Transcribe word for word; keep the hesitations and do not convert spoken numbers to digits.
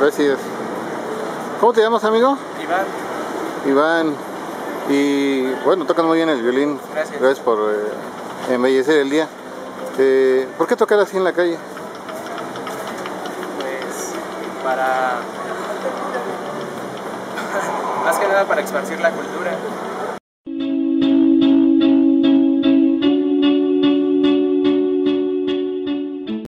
Gracias. ¿Cómo te llamas, amigo? Iván. Iván. Y bueno, tocas muy bien el violín. Gracias. Gracias por eh, embellecer el día. Eh, ¿Por qué tocar así en la calle? Pues para... más que nada para esparcir la cultura.